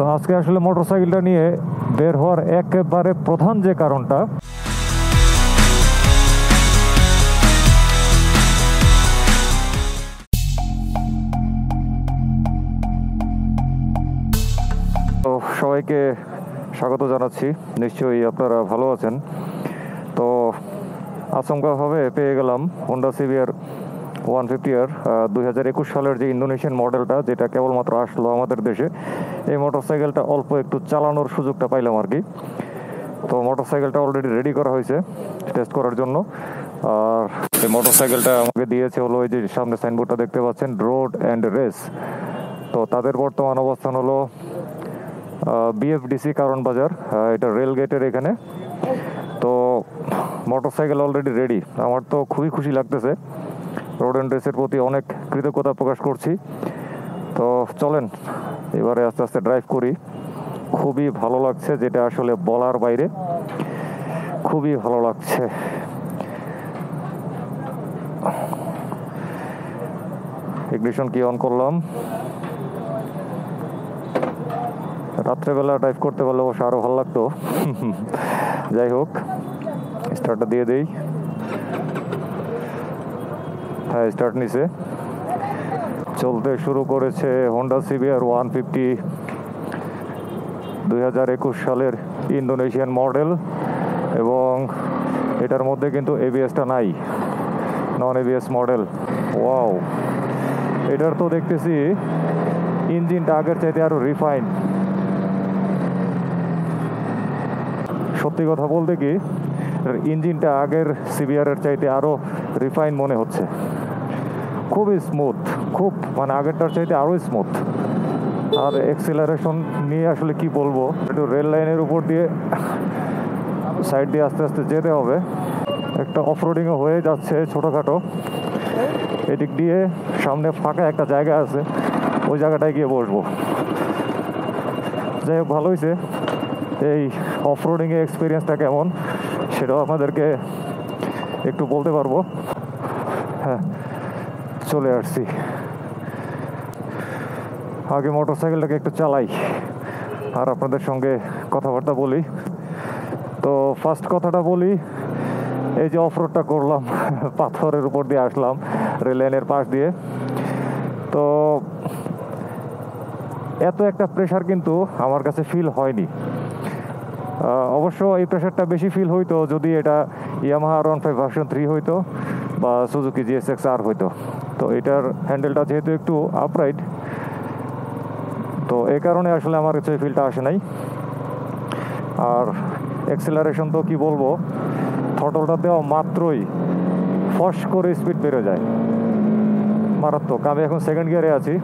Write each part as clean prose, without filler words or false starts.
আজকে আসলে মোটরসাইকেলটা নিয়ে বের হওয়ার একেবারে প্রধান যে কারণটা, তো সবাইকে স্বাগত জানাচ্ছি। নিশ্চয়ই আপনারা ভালো আছেন। তো আচমকাভাবে পেয়ে গেলাম হোন্ডা CBR 150r 2021 সালের যে ইন্দোনেশিয়ান মডেলটা, যেটা কেবলমাত্র আসলো আমাদের দেশে। এই মোটরসাইকেলটা অল্প একটু চালানোর সুযোগটা পাইলাম আর কি। তো মোটরসাইকেলটা অলরেডি রেডি করা হয়েছে টেস্ট করার জন্য। আর এই মোটরসাইকেলটা আমাকে দিয়েছে হলো এই যে সামনে সাইনবোর্ডটা দেখতে পাচ্ছেন, রোড অ্যান্ড রেস। তো তাদের বর্তমান অবস্থান হলো BFDC কারণ বাজার, এটা রেল গেটের এখানে। তো মোটরসাইকেল অলরেডি রেডি। আমার তো খুবই খুশি লাগতেছে, রোড অ্যান্ড রেসের প্রতি অনেক কৃতজ্ঞতা প্রকাশ করছি। তো চলেন এবারে আস্তে আস্তে ড্রাইভ করি। খুবই ভালো লাগছে, যেটা আসলে বলার বাইরে, খুবই ভালো লাগছে। ইগনিশন কি অন করলাম। রাত্রেবেলা ড্রাইভ করতে পারলে অবশ্য আরও ভালো লাগতো। যাই হোক, স্টার্টটা দিয়ে দেই। হ্যাঁ, স্টার্ট নিছে, চলতে শুরু করেছে। হোন্ডা CBR 150 2021 সালের ইন্দোনেশিয়ান মডেল, এবং এটার মধ্যে কিন্তু ABS-টা নাই, নন ABS মডেল। ওয়াও, এটার তো দেখতেছি ইঞ্জিনটা আগের চাইতে আরও রিফাইন। সত্যি কথা বলতে কি, ইঞ্জিনটা আগের CBR-এর চাইতে আরও রিফাইন মনে হচ্ছে। খুবই স্মুথ, খুব মানে আগেরটার চাইতে আরও স্মুথ। আর এক্সেলারেশন নিয়ে আসলে কি বলবো, একটু রেল লাইনের উপর দিয়ে সাইড দিয়ে আস্তে আস্তে যেতে হবে। একটা অফরোডিংও হয়ে যাচ্ছে ছোটোখাটো। এদিক দিয়ে সামনে ফাঁকা একটা জায়গা আছে, ওই জায়গাটায় গিয়ে বসবো। যাই হোক, ভালো হয়েছে। এই অফরোডিংয়ের এক্সপিরিয়েন্সটা কেমন সেটাও আপনাদেরকে একটু বলতে পারবো। হ্যাঁ, চলে আসছি। আগে মোটরসাইকেলটাকে একটু চালাই আর আপনাদের সঙ্গে কথাবার্তা বলি। তো ফার্স্ট কথাটা বলি, এই যে অফরোডটা করলাম, পাথরের উপর দিয়ে আসলাম রেল লাইনের পাশ দিয়ে। তো এত একটা প্রেশার কিন্তু আমার কাছে ফিল হয়নি। অবশ্য এই প্রেশারটা বেশি ফিল হইতো যদি এটা ইয়ামাহা R15 ভার্সন 3 হইতো বা সুজুকি GSX-R হইতো। তো এটার হ্যান্ডেলটা যেহেতু একটু আপরাইট, তো এই কারণে আসলে আমার কাছে ফিলটা আসে নাই। আর এক্সেলারেশন তো কি বলবো, থ্রটলটা দেওয়া মাত্রই ফস করে স্পিড বেড়ে যায়, মারাত্মক। আমি এখন সেকেন্ড গিয়ারে আছি।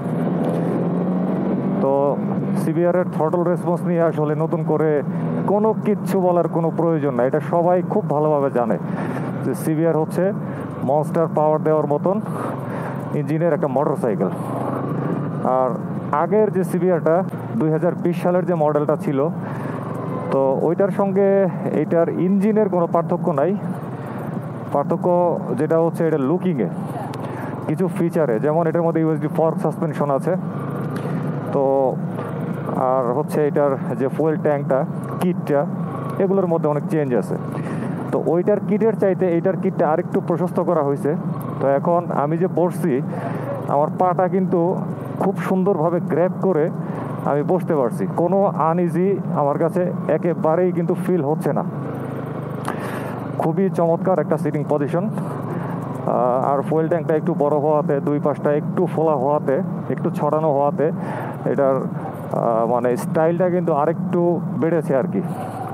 তো CBR-এর থ্রটল রেসপন্স নিয়ে আসলে নতুন করে কোনো কিচ্ছু বলার কোনো প্রয়োজন নাই। এটা সবাই খুব ভালোভাবে জানে যে CBR হচ্ছে মনস্টার পাওয়ার দেওয়ার মতন ইঞ্জিনের একটা মোটরসাইকেল। আর আগের যে CBR-টা 2020 সালের যে মডেলটা ছিল, তো ওইটার সঙ্গে এইটার ইঞ্জিনের কোনো পার্থক্য নাই। পার্থক্য যেটা হচ্ছে এটা লুকিংয়ে, কিছু ফিচারে, যেমন এটার মধ্যে USB ফর্ক সাসপেনশন আছে। তো আর হচ্ছে এটার যে ফুয়েল ট্যাঙ্কটা, কিটটা, এগুলোর মধ্যে অনেক চেঞ্জ আছে। তো ওইটার কিটের চাইতে এইটার কিটটা আরেকটু প্রশস্ত করা হয়েছে। তো এখন আমি যে বসছি, আমার পাটা কিন্তু খুব সুন্দরভাবে গ্র্যাব করে আমি বসতে পারছি। কোনো আনইজি আমার কাছে একেবারেই কিন্তু ফিল হচ্ছে না। খুবই চমৎকার একটা সিটিং পজিশন। আর ফুয়েল ট্যাঙ্কটা একটু বড় হওয়াতে, দুই পাশটা একটু ফোলা হওয়াতে, একটু ছড়ানো হওয়াতে এটার মানে স্টাইলটা কিন্তু আরেকটু বেড়েছে আর কি।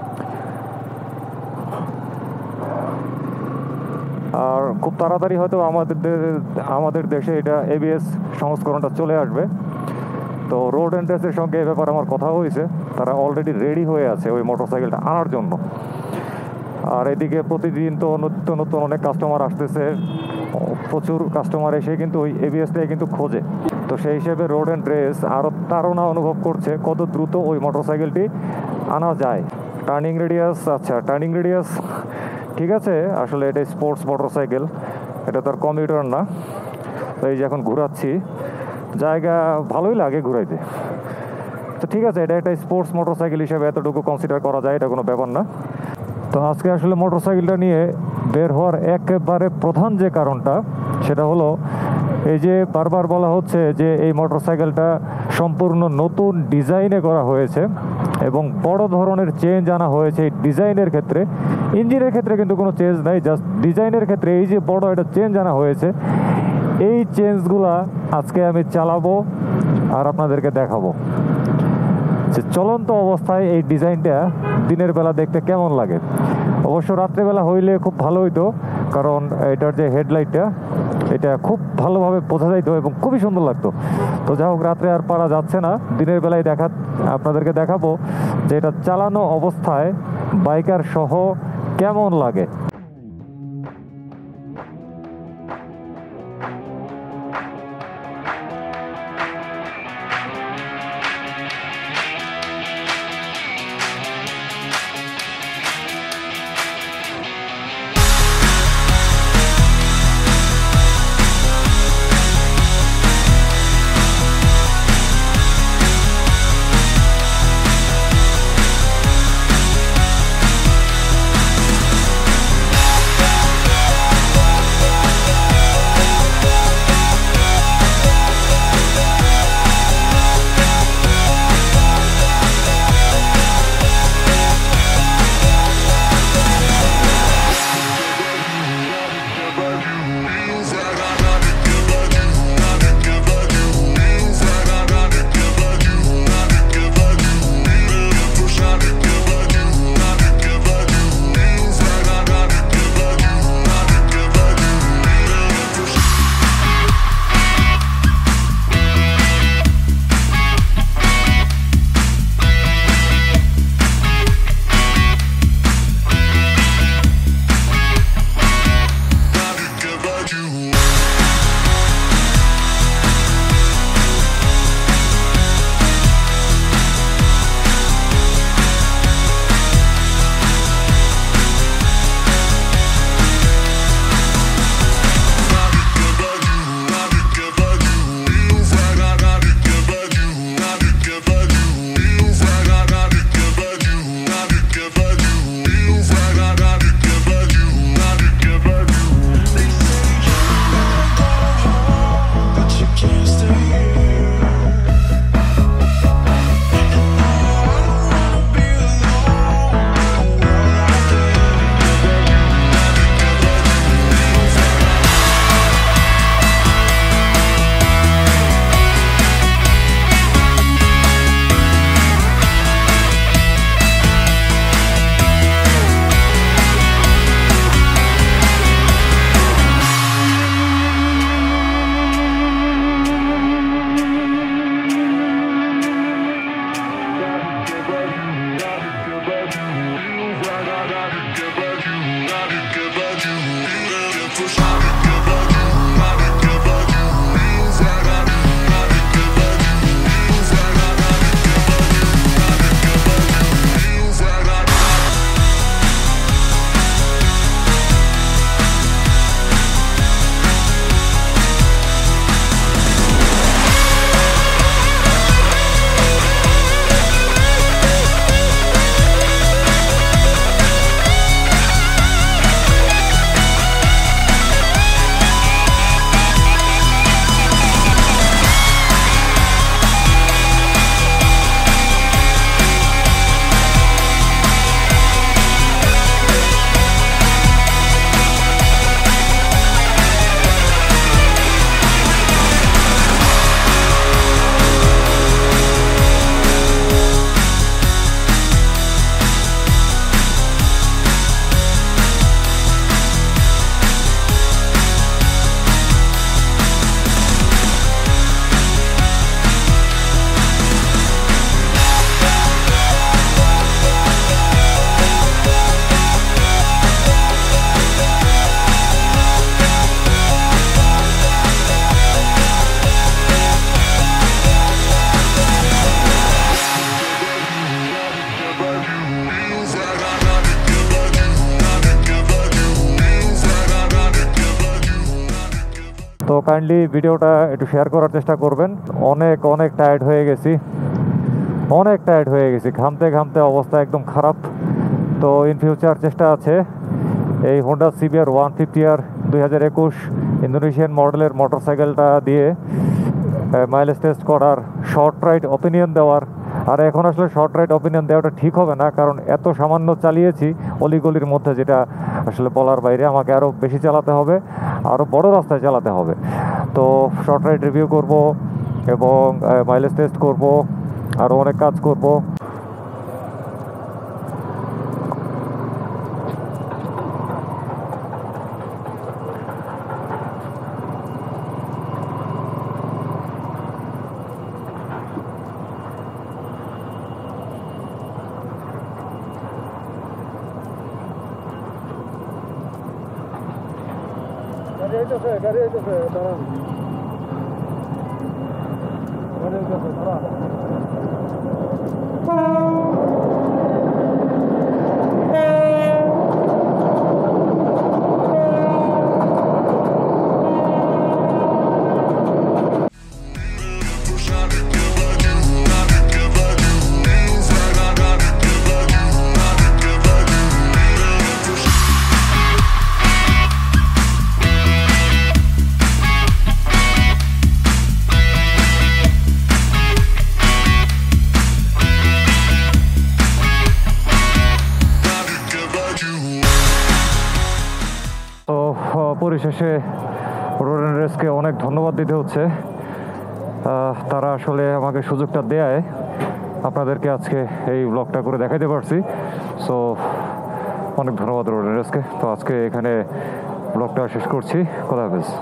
আর খুব তাড়াতাড়ি হয়তো আমাদের দেশে এটা ABS সংস্করণটা চলে আসবে। তো রোড অ্যান্ড রেসের সঙ্গে এ ব্যাপারে আমার কথা হয়েছে, তারা অলরেডি রেডি হয়ে আছে ওই মোটরসাইকেলটা আনার জন্য। আর এদিকে প্রতিদিন তো নতুন নতুন অনেক কাস্টমার আসতেছে, প্রচুর কাস্টমার এসে কিন্তু ওই ABS-টাই কিন্তু খোঁজে। তো সেই হিসেবে রোড অ্যান্ড রেস আরও তাড়না অনুভব করছে কত দ্রুত ওই মোটরসাইকেলটি আনা যায়। টার্নিং রেডিয়াস, আচ্ছা টার্নিং রেডিয়াস ঠিক আছে, আসলে এটা স্পোর্টস মোটরসাইকেল, এটা তো আর কমিউটার না। তো এই যে এখন ঘুরাচ্ছি, জায়গা ভালোই লাগে ঘুরাইতে। তো ঠিক আছে, এটা একটা স্পোর্টস মোটরসাইকেল হিসেবে এতটুকু কনসিডার করা যায়, এটা কোনো ব্যাপার না। তো আজকে আসলে মোটরসাইকেলটা নিয়ে বের হওয়ার একেবারে প্রধান যে কারণটা সেটা হলো এই যে বারবার বলা হচ্ছে যে এই মোটরসাইকেলটা সম্পূর্ণ নতুন ডিজাইনে করা হয়েছে এবং বড় ধরনের চেঞ্জ আনা হয়েছে এই ডিজাইনের ক্ষেত্রে। ইঞ্জিনের ক্ষেত্রে কিন্তু কোনো চেঞ্জ নাই, জাস্ট ডিজাইনের ক্ষেত্রে এই যে বড় একটা চেঞ্জ আনা হয়েছে, এই চেঞ্জগুলা আজকে আমি চালাবো আর আপনাদেরকে দেখাবো যে চলন্ত অবস্থায় এই ডিজাইনটা দিনের বেলা দেখতে কেমন লাগে। অবশ্য রাত্রেবেলা হইলে খুব ভালো হইতো, কারণ এটার যে হেডলাইটটা এটা খুব ভালোভাবে বোঝা যাইতো এবং খুবই সুন্দর লাগতো। তো যাই হোক, রাত্রে আর পারা যাচ্ছে না, দিনের বেলায় আপনাদেরকে দেখাবো যে এটা চালানো অবস্থায় বাইকার সহ কেমন লাগে। তো কাইন্ডলি ভিডিওটা একটু শেয়ার করার চেষ্টা করবেন। অনেক টায়ার্ড হয়ে গেছি, অনেক টায়ার্ড হয়ে গেছি, ঘামতে ঘামতে অবস্থা একদম খারাপ। তো ইন ফিউচার চেষ্টা আছে এই হোন্ডা CBR 150r 2021 ইন্দোনেশিয়ান মডেলের মোটরসাইকেলটা দিয়ে মাইলেজ টেস্ট করার, শর্ট রাইড অপিনিয়ন দেওয়ার। আর এখন আসলে শর্ট রাইড অপিনিয়ন দেওয়াটা ঠিক হবে না, কারণ এত সামান্য চালিয়েছি অলিগলির মধ্যে, যেটা আসলে বলার বাইরে। আমাকে আরও বেশি চালাতে হবে, আরও বড় রাস্তায় চালাতে হবে। তো শর্ট রাইড রিভিউ করব এবং মাইলেজ টেস্ট করব, আরও অনেক কাজ করব। গাড়ি আইতেছে দাঁড়ান, গাড়ি আইতেছে দাঁড়ান। পরিশেষে রোড অ্যান্ড রেসকে অনেক ধন্যবাদ দিতে হচ্ছে। তারা আসলে আমাকে সুযোগটা দেয় আপনাদেরকে আজকে এই ব্লগটা করে দেখাইতে পারছি। সো অনেক ধন্যবাদ রোড অ্যান্ড রেসকে। তো আজকে এখানে ব্লগটা শেষ করছি। খোদা হাফেজ।